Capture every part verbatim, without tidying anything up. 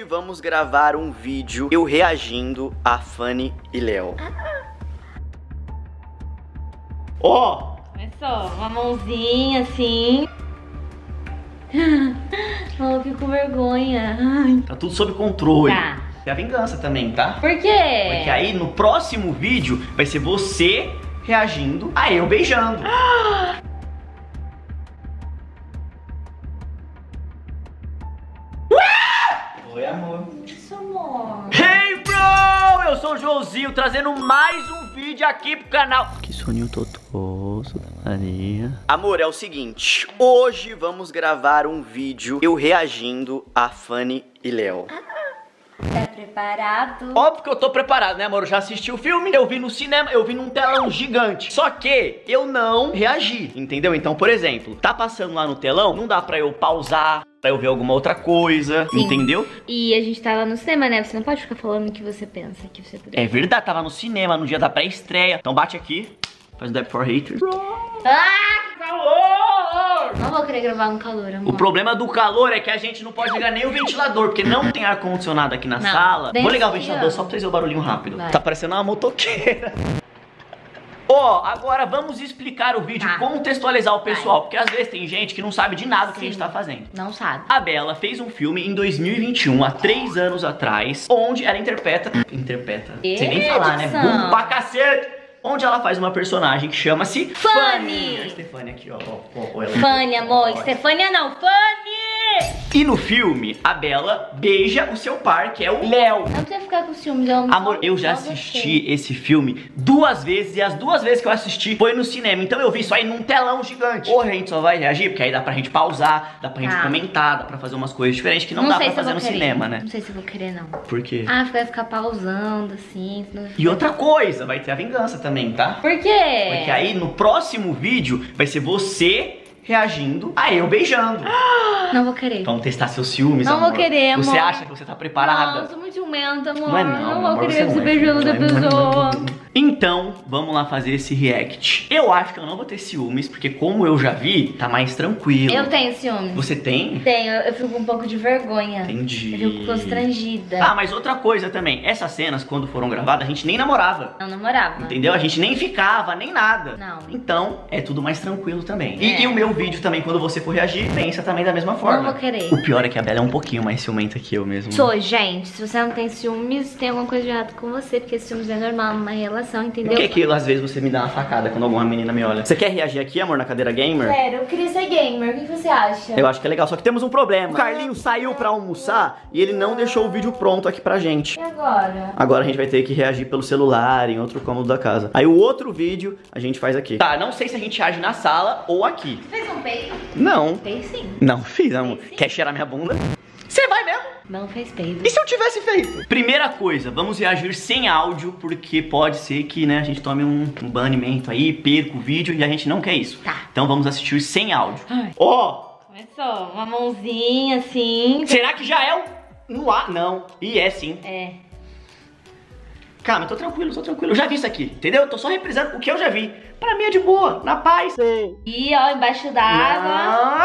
Vamos gravar um vídeo eu reagindo a Fanny e Léo. Ó! Oh. Começou, uma mãozinha assim. Oh, eu fico com vergonha. Ai. Tá tudo sob controle. Tá. É a vingança também, tá? Por quê? Porque aí no próximo vídeo vai ser você reagindo a eu beijando. Oi, amor. Isso, amor. Hey, bro! Eu sou o Joãozinho, trazendo mais um vídeo aqui pro canal. Que soninho totoso da Maria. Amor, é o seguinte. Hoje vamos gravar um vídeo eu reagindo a Fanny e Léo. Tá preparado? Óbvio que eu tô preparado, né, amor? Eu já assisti o filme, eu vi no cinema, eu vi num telão gigante. Só que eu não reagi, entendeu? Então, por exemplo, tá passando lá no telão, não dá pra eu pausar, pra eu ver alguma outra coisa, Sim. Entendeu? E a gente tá lá no cinema, né? Você não pode ficar falando o que você pensa, que você É verdade, tava no cinema, no dia da pré-estreia. Então bate aqui, faz o Dab for Haters. Ah, que calor! Não vou querer gravar no calor, amor. O problema do calor é que a gente não pode ligar nem o ventilador, porque não tem ar-condicionado aqui na Não. sala. Bem Vou ligar o assim, ventilador ó. só pra vocês verem o barulhinho rápido. Vai. Tá parecendo uma motoqueira. Ó, oh, agora vamos explicar o vídeo, Tá. contextualizar o pessoal, porque às vezes tem gente que não sabe de nada do que Sim. a gente tá fazendo. Não sabe. A Bela fez um filme em dois mil e vinte e um, há três anos atrás, onde ela interpreta... Interpreta? Não sei nem falar, né? Edson. Burro pra cacete! Onde ela faz uma personagem que chama-se Fanny. A Stefania aqui, ó. ó, ó, ó ela. Fanny, amor. Ó, Stefania não, Fanny! E no filme, a Bela beija o seu par, que é o Léo. Não precisa ficar com ciúmes, eu amo. Amor, eu já assisti esse filme duas vezes e as duas vezes que eu assisti foi no cinema. Então eu vi isso aí num telão gigante. Ou a gente só vai reagir, porque aí dá pra gente pausar, dá pra gente Tá. comentar, dá pra fazer umas coisas diferentes que não, Não dá sei pra se eu fazer vou no querer. cinema, né? Não sei se eu vou querer, não. Por quê? Ah, vai ficar pausando assim. senão- E outra coisa, vai ter a vingança também, tá? Por quê? Porque aí no próximo vídeo vai ser você reagindo a eu beijando. Não vou querer. Vamos testar seus ciúmes, Não amor. vou querer, amor. Você acha que você tá preparada? Não, eu sou muito ciumenta, amor. Não é não, vou amor, querer você você não é. beijando outra Não é, não é, pessoa. não é. Então, vamos lá fazer esse react. Eu acho que eu não vou ter ciúmes, porque como eu já vi, tá mais tranquilo. Eu tenho ciúmes. Você tem? Tenho, eu fico com um pouco de vergonha. Entendi. Eu fico constrangida. Ah, mas outra coisa também. Essas cenas, quando foram gravadas, a gente nem namorava. Não namorava. Entendeu? A gente nem ficava, nem nada. Não. Então, é tudo mais tranquilo também. E, É. e o meu vídeo também, quando você for reagir, pensa também da mesma forma. Não vou querer. O pior é que a Bela é um pouquinho mais ciumenta que eu mesmo. Sou, gente. Se você não tem ciúmes, tem alguma coisa de errado com você, porque ciúmes é normal numa relação, entendeu? Por que que às vezes você me dá uma facada quando alguma menina me olha? Você quer reagir aqui, amor, na cadeira gamer? Sério, eu queria ser gamer. O que você acha? Eu acho que é legal, só que temos um problema. O Carlinho saiu pra almoçar e ele não deixou o vídeo pronto aqui pra gente. E agora? Agora a gente vai ter que reagir pelo celular, em outro cômodo da casa. Aí o outro vídeo a gente faz aqui. Tá, não sei se a gente age na sala ou aqui. Fez um peido? Não. Fez sim. Não fiz, amor. Fez sim. Quer cheirar minha bunda? Você vai mesmo? Não fez peido. E se eu tivesse feito? Primeira coisa, vamos reagir sem áudio, porque pode ser que, né, a gente tome um, um banimento aí, perca o vídeo e a gente não quer isso. Tá. Então vamos assistir sem áudio. Ai. Ó! Começou, uma mãozinha assim. Será que já é o... no ar? Não. E é sim. É. Calma, eu tô tranquilo, tô tranquilo. Eu já vi isso aqui, entendeu? Eu tô só reprisando o que eu já vi. Pra mim é de boa, na paz. E ó, embaixo d'água.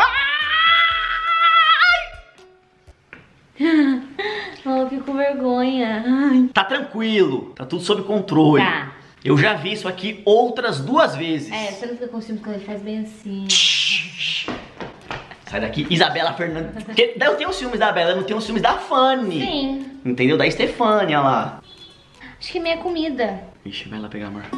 Oh, eu fico com vergonha. Ai. Tá tranquilo, tá tudo sob controle. Tá. Eu já vi isso aqui outras duas vezes. É, você não fica com ciúmes quando ele faz bem assim. Sai daqui, Isabela Fernandes. Porque eu tenho ciúmes da Bela, eu não tenho ciúmes da Fanny. Sim. Entendeu? Da Stefania lá. Acho que é minha comida. Ixi, vai lá pegar, amor.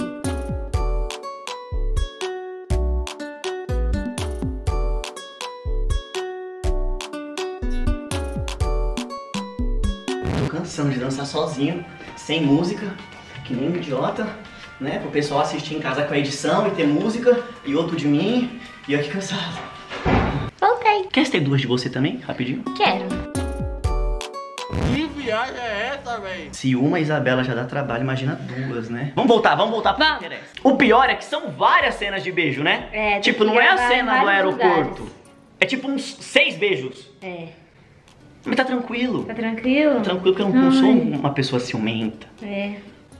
Tô cansando de dançar sozinho, sem música, que nem um idiota, né? Pro pessoal assistir em casa com a edição e ter música, e outro de mim, e eu aqui cansado. Voltei. Quer ter duas de você também, rapidinho? Quero. Que viagem é essa, véi? Se uma Isabela já dá trabalho, imagina duas, né? Vamos voltar, vamos voltar pro que Vamos. interessa. O pior é que são várias cenas de beijo, né? É, tem tipo, que não é a gravar em cena do vários aeroporto. lugares. É tipo uns seis beijos. É. Mas tá tranquilo. Tá tranquilo? Tá tranquilo que eu não, não sou Ai. uma pessoa ciumenta. É.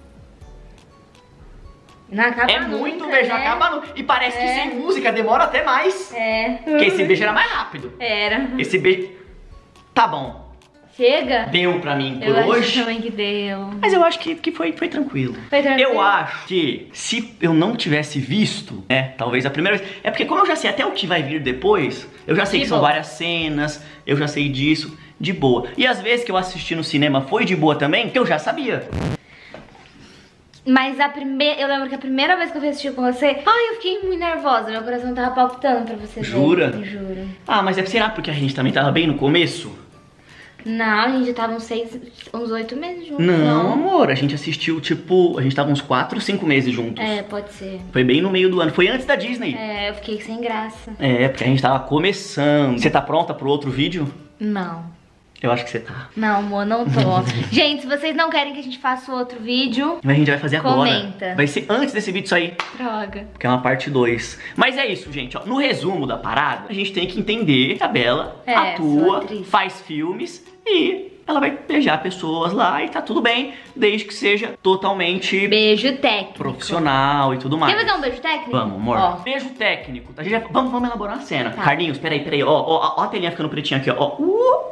Não acaba É nunca, muito beijo, né? acaba no... E parece que É. sem música demora até mais. É. Porque esse beijo era mais rápido. Era. Esse beijo... Tá bom. Chega? Deu pra mim por eu hoje. Acho também que deu. Mas eu acho que, que foi, foi tranquilo. Foi tranquilo. Eu acho que se eu não tivesse visto, né, talvez a primeira vez... É porque como eu já sei até o que vai vir depois, eu já sei De que são boa. várias cenas, eu já sei disso, de boa. E às vezes que eu assisti no cinema foi de boa também, que eu já sabia. Mas a primeira, eu lembro que a primeira vez que eu fui assistir com você, ai, eu fiquei muito nervosa, meu coração tava palpitando pra você ver. Jura? Juro. Ah, mas é, será porque a gente também tava bem no começo? Não, a gente tava uns seis, uns oito meses juntos. Não, amor, a gente assistiu, tipo, a gente tava uns quatro, cinco meses juntos. É, pode ser. Foi bem no meio do ano, foi antes da Disney. É, eu fiquei sem graça. É, porque a gente tava começando. Você tá pronta pro outro vídeo? Não. Eu acho que você tá. Não, amor, não tô. Gente, se vocês não querem que a gente faça outro vídeo, Mas a gente vai fazer agora. comenta. Vai ser antes desse vídeo sair, Droga. porque é uma parte dois. Mas é isso, gente, ó. No resumo da parada, a gente tem que entender que a Bela É, sou atua, atriz. faz filmes e ela vai beijar pessoas lá e tá tudo bem, desde que seja totalmente Beijo técnico. profissional e tudo mais. Quer fazer um beijo técnico? Vamos, amor. Ó. Beijo técnico. A gente já... vamos, vamos elaborar a cena. Tá. Carlinhos, peraí, peraí. Ó, ó, ó a telinha ficando pretinha aqui, ó. ó. Uh!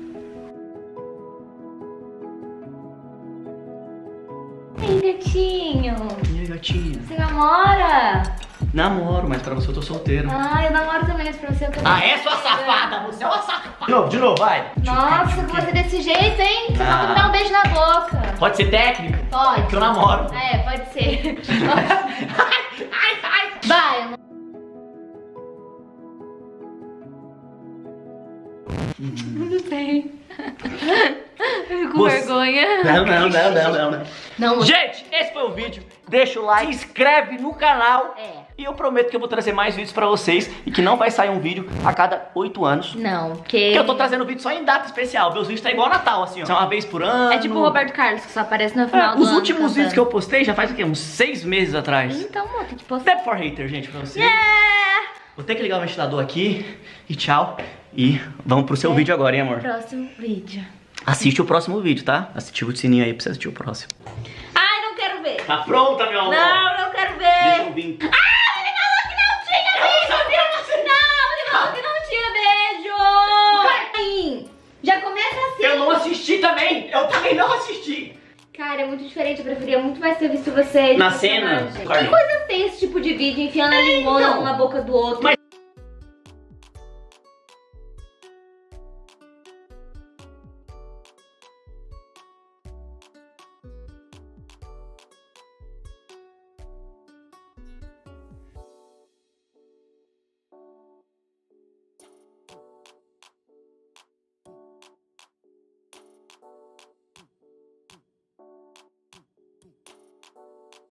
Ei, gatinho. E aí, gatinha? Você namora? Namoro, mas pra você eu tô solteiro. Ah, eu namoro também, mas pra você eu tô... Ah, é, sua safada? Você é uma safada. De novo, de novo, vai. Nossa, com você desse jeito, hein? Você Ah. pode me dar um beijo na boca. Pode ser técnico? Pode. Que eu namoro. É, pode ser. Ai, ai. Vai, amor. Não sei. Eu fico com Você- vergonha. Não, não, não, não, não, não. Não, Gente, esse foi o vídeo. Deixa o like, se inscreve no canal. É. E eu prometo que eu vou trazer mais vídeos pra vocês e que não vai sair um vídeo a cada oito anos. Não, porque... Porque eu tô trazendo vídeo só em data especial. Meus vídeos tá igual Natal, assim, ó. Uma vez por ano. É tipo o Roberto Carlos, que só aparece no final É, do os ano últimos cantando. vídeos que eu postei já faz o quê? Uns seis meses atrás. Então, amor, tem que postar. Step for Hater, gente, pra vocês. É. Vou ter que ligar o ventilador aqui. E tchau. E vamos pro seu É. vídeo agora, hein, amor? Próximo vídeo. Assiste o próximo vídeo, tá? Assiste o sininho aí pra você assistir o próximo. Ai, não quero ver. Tá pronta, meu amor? Não, não quero Deixa ver. eu vir. Ah, ele falou que não tinha beijo. Não, ele falou que não tinha beijo. Ai, já começa assim. Eu não assisti também. Eu também não assisti. Cara, é muito diferente. Eu preferia muito mais ter visto você de Na personagem. cena, Que Carlinhos. coisa feia esse tipo de vídeo, enfiando a lingona então. um na boca do outro. Mas